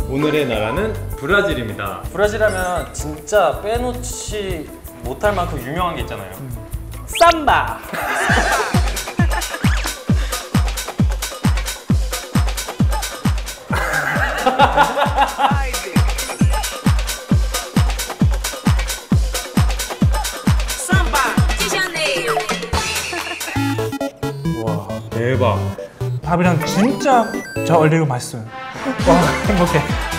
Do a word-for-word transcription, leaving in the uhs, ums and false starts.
오늘의 나라는 브라질입니다. 브라질 하면 진짜 빼놓지 못할 만큼 유명한 게 있잖아요. 음. 삼바! 와, 대박. 밥이랑 진짜 잘 어울리고 맛있어요. 와, 행복해.